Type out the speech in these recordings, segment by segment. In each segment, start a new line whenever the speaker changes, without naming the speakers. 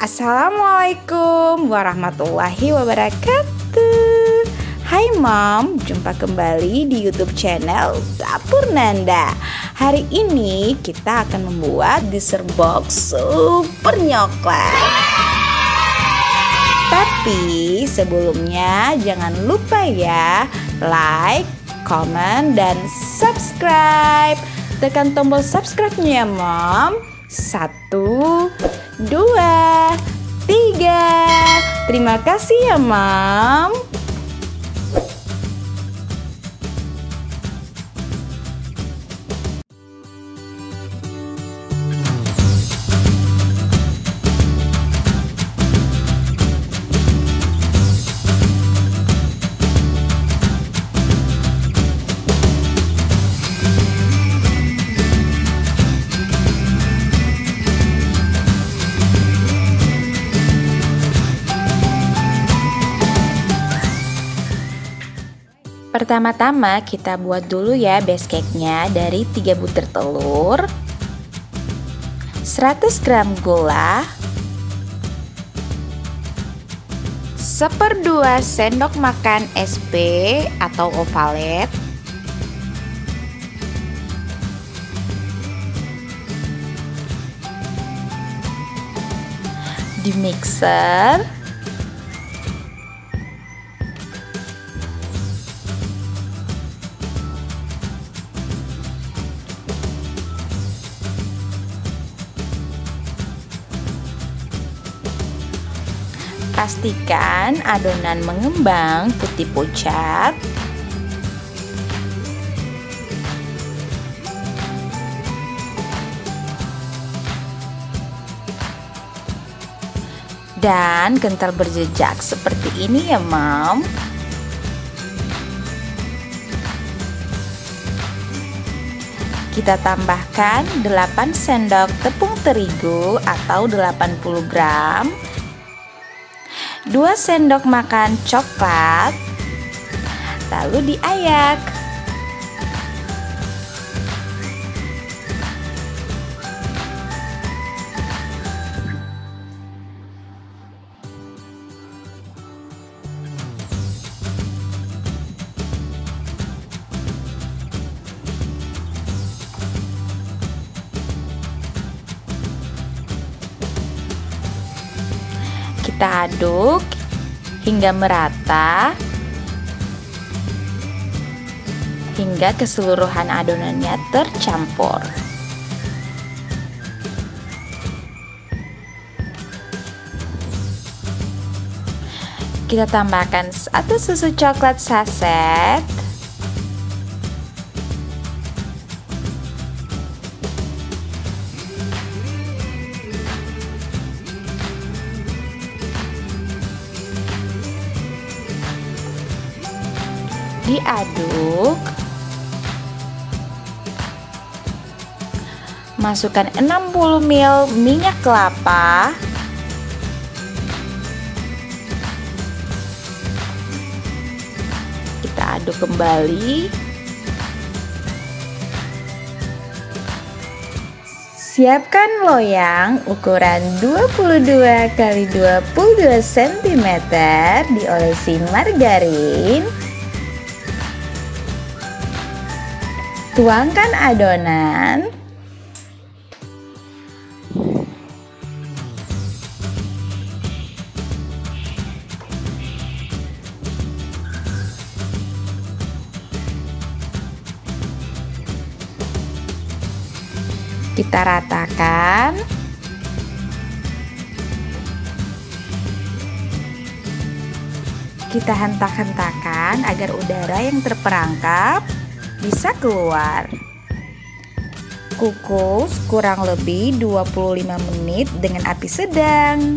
Assalamualaikum warahmatullahi wabarakatuh. Hai Mom, jumpa kembali di YouTube channel Dapur Nanda. Hari ini kita akan membuat dessert box super nyoklat. Tapi sebelumnya jangan lupa ya, like, comment, dan subscribe. Tekan tombol subscribe-nya ya Mom. 1, 2, 3. Terima kasih ya Mom. Pertama-tama kita buat dulu ya base cake-nya dari 3 butir telur, 100 gram gula, 1/2 sendok makan SP atau ovalet, di mixer. Pastikan adonan mengembang putih pucat. Dan kental berjejak seperti ini ya Mom. Kita tambahkan 8 sendok tepung terigu atau 80 gram, 2 sendok makan coklat, lalu diayak. Kita aduk hingga merata, hingga keseluruhan adonannya tercampur. Kita tambahkan 1 susu coklat saset, diaduk, masukkan 60 ml minyak kelapa, kita aduk kembali. Siapkan loyang ukuran 22 x 22 cm, diolesi margarin. Tuangkan adonan. Kita ratakan. Kita hentak-hentakan agar udara yang terperangkap bisa keluar. Kukus kurang lebih 25 menit dengan api sedang.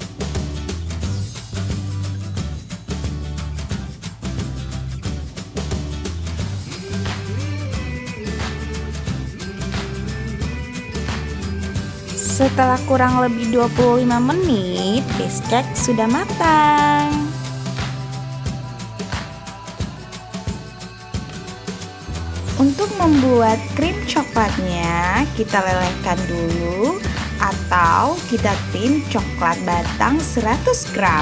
Setelah kurang lebih 25 menit, base cake sudah matang. Untuk membuat krim coklatnya, kita lelehkan dulu atau kita tim coklat batang 100 gram.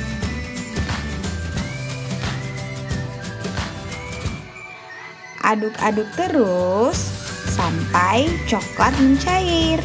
Aduk-aduk terus sampai coklat mencair.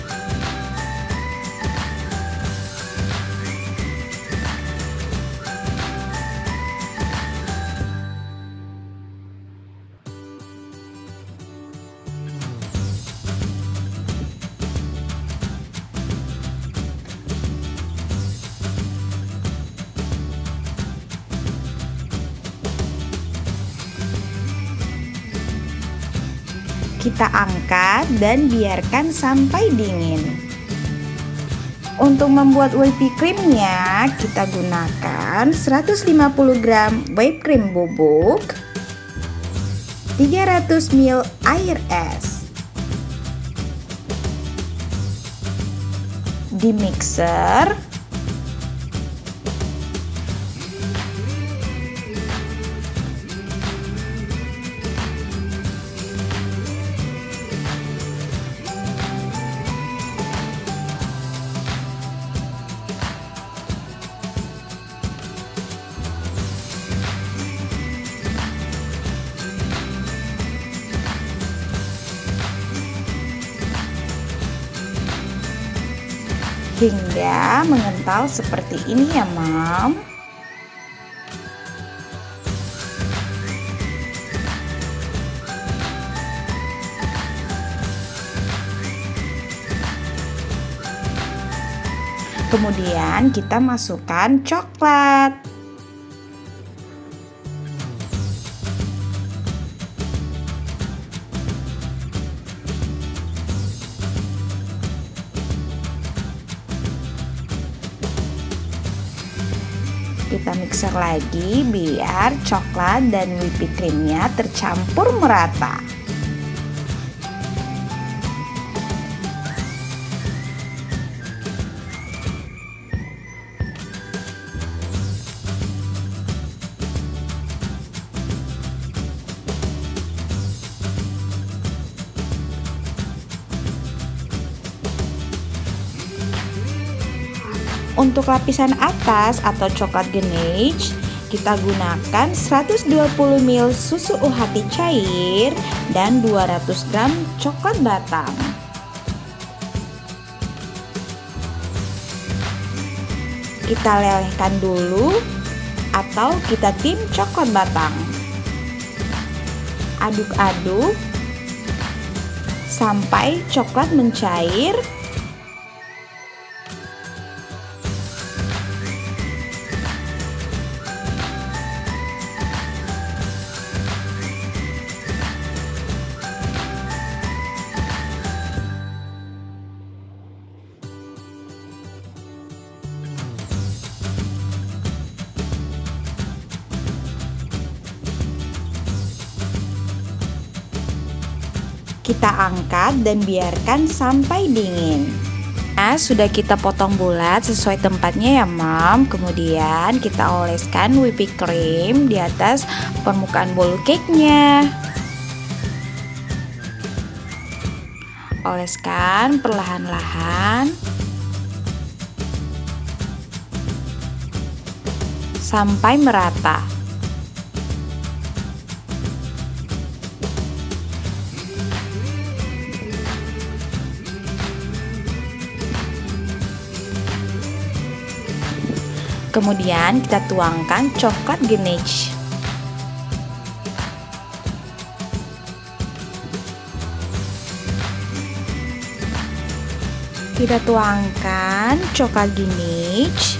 Kita angkat dan biarkan sampai dingin. Untuk membuat whipped creamnya, kita gunakan 150 gram whipped cream bubuk, 300 ml air es. Di mixer, hingga mengental seperti ini ya, Mam. Kemudian kita masukkan coklat. Kita mixer lagi biar coklat dan whipped creamnya tercampur merata. Untuk lapisan atas atau coklat ganache, kita gunakan 120 ml susu UHT cair dan 200 gram coklat batang. Kita lelehkan dulu atau kita tim coklat batang. Aduk-aduk sampai coklat mencair. Kita angkat dan biarkan sampai dingin. Nah, sudah kita potong bulat sesuai tempatnya ya, Mam. Kemudian kita oleskan whipped cream di atas permukaan bowl cake-nya. Oleskan perlahan-lahan sampai merata. Kemudian kita tuangkan coklat ganache. Kita tuangkan coklat ganache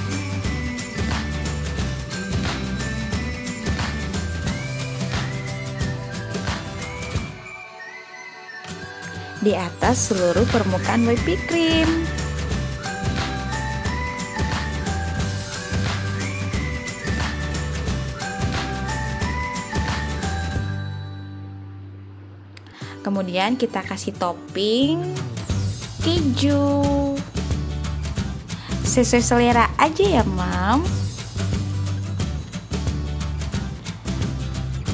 di atas seluruh permukaan whipped cream. Kemudian kita kasih topping keju. Sesuai selera aja ya, Mam.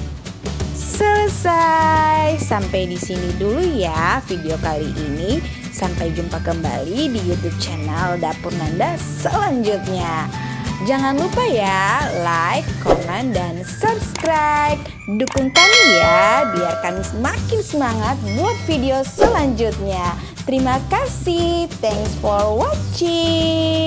Selesai. Sampai di sini dulu ya video kali ini. Sampai jumpa kembali di YouTube channel Dapur Nanda selanjutnya. Jangan lupa ya, like, komen, dan subscribe. Dukung kami ya, biar kami semakin semangat buat video selanjutnya. Terima kasih, thanks for watching.